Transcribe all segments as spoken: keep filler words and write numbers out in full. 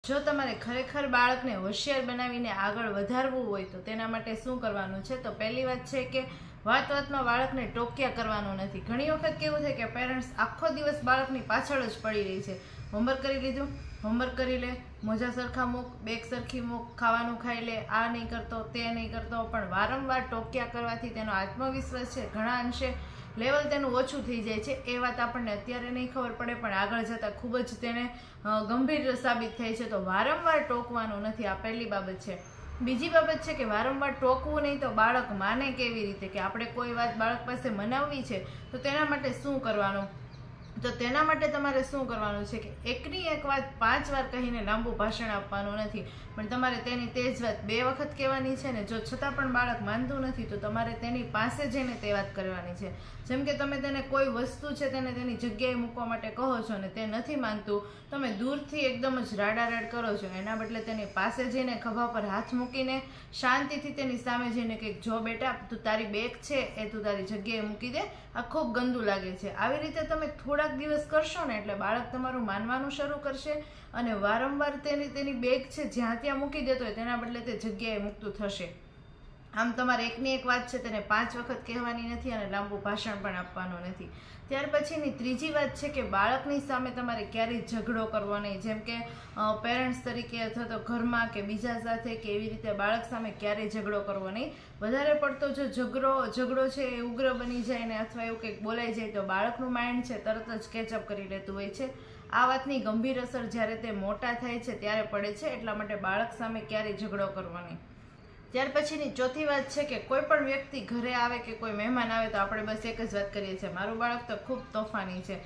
જો તમારે ખરેખર બાળકને હોશિયાર બનાવીને આગળ વધારવું હોય તો તેના માટે શું કરવાનું છે? તો પહેલી વાત છે કે વાત વાતમાં બાળકને ટોક્યા કરવાનું નથી. ઘણી વખત કેવું થાય કે પેરેન્ટ્સ આખો દિવસ બાળકની પાછળ જ પડી રહી છે. હોમવર્ક કરી લીધું, હોમવર્ક કરી લે, મોજા સરખા મૂક, બેગ સરખી મૂક, ખાવાનું ખાઈ લે, આ નહીં કરતો, તે નહીં કરતો. પણ વારંવાર ટોક્યા કરવાથી તેનો આત્મવિશ્વાસ છે ઘણા અંશે લેવલ તેનું ઓછું થઈ જાય છે. એ વાત આપણને અત્યારે નહીં ખબર પડે, પણ આગળ જતાં ખૂબ જ તેને ગંભીર સાબિત થાય છે. તો વારંવાર ટોકવાનું નથી, આ પહેલી બાબત છે. બીજી બાબત છે કે વારંવાર ટોકવું નહીં તો બાળક માને કેવી રીતે? કે આપણે કોઈ વાત બાળક પાસે મનાવવી છે તો તેના માટે શું કરવાનું? તો તેના માટે તમારે શું કરવાનું છે કે એકની એક વાત પાંચ વાર કહીને લાંબુ ભાષણ આપવાનું નથી, પણ તમારે તેની તે જ વાત બે વખત કહેવાની છે ને. જો છતાં પણ બાળક માનતું નથી તો તમારે તેની પાસે જઈને તે વાત કરવાની છે. જેમ કે તમે તેને કોઈ વસ્તુ છે તેને તેની જગ્યાએ મૂકવા માટે કહો છો ને તે નથી માનતું, તમે દૂરથી એકદમ જ રાડારાડ કરો છો. એના બદલે તેની પાસે જઈને ખભા પર હાથ મૂકીને શાંતિથી તેની સામે જઈને કે જો બેટા તું તારી બેગ છે એ તું તારી જગ્યાએ મૂકી દે, આ ખૂબ ગંદુ લાગે છે. આવી રીતે તમે થોડાક દિવસ કરશો ને એટલે બાળક તમારું માનવાનું શરૂ કરશે અને વારંવાર તેની તેની બેગ છે જ્યાં ત્યાં મૂકી દેતો હોય તેના બદલે તે જગ્યાએ મૂકતું થશે. આમ તમારે એકની એક વાત છે તેને પાંચ વખત કહેવાની નથી અને લાંબુ ભાષણ પણ આપવાનું નથી. ત્યાર પછીની ત્રીજી વાત છે કે બાળકની સામે તમારે ક્યારેય ઝઘડો કરવો નહીં. જેમ કે પેરેન્ટ્સ તરીકે અથવા તો ઘરમાં કે બીજા સાથે કે એવી રીતે બાળક સામે ક્યારેય ઝઘડો કરવો નહીં. વધારે પડતો જો ઝઘડો ઝઘડો છે એ ઉગ્ર બની જાય ને અથવા એવું કંઈક બોલાઈ જાય તો બાળકનું માઇન્ડ છે તરત જ કેચઅપ કરી લેતું હોય છે. આ વાતની ગંભીર અસર જ્યારે તે મોટા થાય છે ત્યારે પડે છે. એટલા માટે બાળક સામે ક્યારેય ઝઘડો કરવો નહીં. ત્યાર પછીની ચોથી વાત છે કે કોઈ પણ વ્યક્તિ ઘરે આવે કે કોઈ મહેમાન આવે તો આપણે બસ એક જ વાત કરીએ છીએ, મારું બાળક તો ખૂબ તોફાની છે,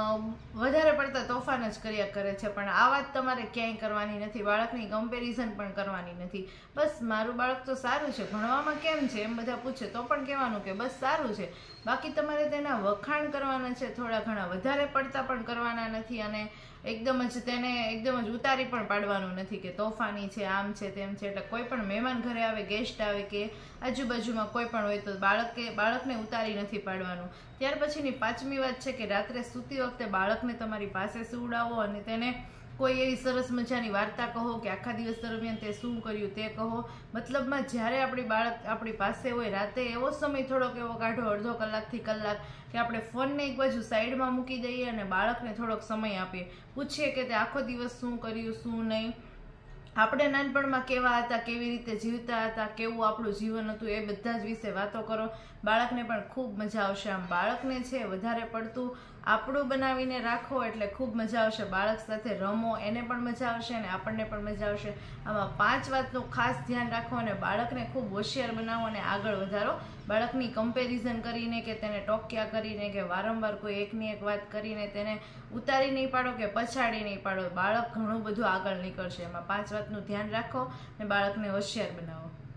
વધારે પડતા તોફાન જ કર્યા કરે છે. પણ આ વાત તમારે ક્યાંય કરવાની નથી, બાળકની કમ્પેરિઝન પણ કરવાની નથી. બસ મારું બાળક તો સારું છે, ભણવામાં કેમ છે એમ બધા પૂછે તો પણ કહેવાનું કે બસ સારું છે. બાકી તમારે તેના વખાણ કરવાના છે, થોડા ઘણા, વધારે પડતા પણ કરવાના નથી અને એકદમ જ તેને એકદમ જ ઉતારી પણ પાડવાનું નથી કે તોફાની છે, આમ છે, તેમ છે. એટલે કોઈ પણ મહેમાન ઘરે આવે, ગેસ્ટ આવે કે આજુબાજુમાં કોઈ પણ હોય તો બાળકે બાળકને ઉતારી નથી પાડવાનું. ત્યાર પછીની પાંચમી વાત છે કે રાત્રે સૂતી વખતે બાળકને તમારી પાસે સુવડાવો અને તેને કોઈ એવી સરસ મજાની વાર્તા કહો કે આખા દિવસ દરમિયાન તે શું કર્યું તે કહો. મતલબમાં જ્યારે આપણી બાળક આપણી પાસે હોય રાતે એવો સમય થોડોક એવો કાઢો, અડધો કલાકથી કલાક, કે આપણે ફોનને એક બાજુ સાઈડમાં મૂકી દઈએ અને બાળકને થોડોક સમય આપીએ, પૂછીએ કે તે આખો દિવસ શું કર્યું શું નહીં, આપણે નાનપણમાં કેવા હતા, કેવી રીતે જીવતા હતા, કેવું આપણું જીવન હતું, એ બધા જ વિશે વાતો કરો. બાળકને પણ ખૂબ મજા આવશે. આમ બાળકને છે વધારે પડતું આપણું બનાવીને રાખો એટલે ખૂબ મજા આવશે. બાળક સાથે રમો, એને પણ મજા આવશે અને આપણને પણ મજા આવશે. આમાં પાંચ વાતનું ખાસ ધ્યાન રાખો અને બાળકને ખૂબ હોશિયાર બનાવો અને આગળ વધારો. બાળકની કમ્પેરિઝન કરીને કે તેને ટોક્યા કરીને કે વારંવાર કોઈ એકની એક વાત કરીને તેને ઉતારી નહીં પાડો કે પછાડી નહીં પાડો. બાળક ઘણું બધું આગળ નીકળશે. એમાં પાંચ વાતનું ધ્યાન રાખો અને બાળકને હોશિયાર બનાવો.